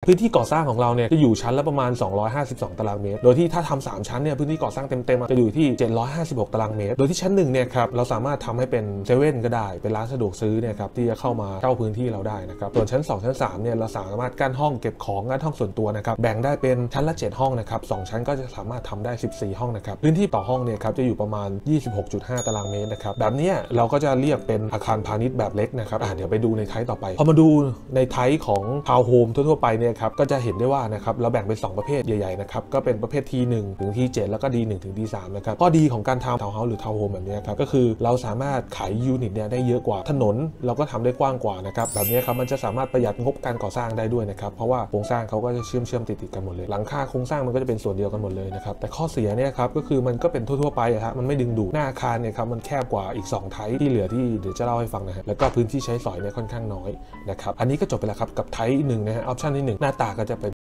พื้นที่ก่อสร้างของเราเนี่ยจะอยู่ชั้นละประมาณ252ตารางเมตรโดยที่ถ้าทำ3ชั้นเนี่ยพื้นที่ก่อสร้างเต็มๆจะอยู่ที่756ตารางเมตรโดยที่ชั้น1เนี่ยครับเราสามารถทำให้เป็นเซเว่นก็ได้เป็นร้านสะดวกซื้อเนี่ยครับที่จะเข้ามาเช่าพื้นที่เราได้นะครับส่วนชั้น2ชั้น3เนี่ยเราสามารถกั้นห้องเก็บของกั้นห้องส่วนตัวนะครับแบ่งได้เป็นชั้นละ7ห้องนะครับ2ชั้นก็จะสามารถทำได้14ห้องนะครับพื้นที่ต่อห้องเนี่ยครับจะอยู่ประมาณ 26.5 ตารางเมตรนะครับแบบนี้เราก็จะเรียกเป็นอาคารพาณิชย์แบบเล็กนะครับเดี๋ยวไปดูในไทป์ต่อไปพอมาดูในไทป์ของทาวน์โฮมทั่วๆไปเนี่ยครับก็จะเห็นได้ว่านะครับเราแบ่งเป็น2ประเภทใหญ่ๆนะครับก็เป็นประเภท T1 ถึง T7 แล้วก็ D1 ถึง D3 นะครับข้อดีของการทำทาวน์เฮาส์หรือทาวน์โฮมแบบนี้ครับก็คือเราสามารถขายยูนิตเนี่ยได้เยอะกว่าถนนเราก็ทำได้กว้างกว่านะครับแบบนี้ครับมันจะสามารถประหยัดงบการก่อสร้างได้ด้วยนะครับเพราะว่าโครงสร้างเขาก็จะเชื่อมติดกันหมดเลยหลังคาโครงสร้างมันก็จะเป็นส่วนเดียวกันหมดเลยนะครับแต่ข้อเสียเนี่ยครับก็คือมันก็เป็นทั่วๆไปฮะมันไม่ดึงดูดหน้าอาคารเนี่ยครับมันแคบกว่าอีก2ไทป์ที่เหลือที่เดี๋ยวจะเล่าให้ฟังนะฮะแล้วก็พื้นที่ใช้สอยเนี่ยค่อนข้างน้อยนะครับอันนี้ก็จบไปแล้วครับกับไทป์1นะฮะออปชันที่1หน้าตาก็จะเป็น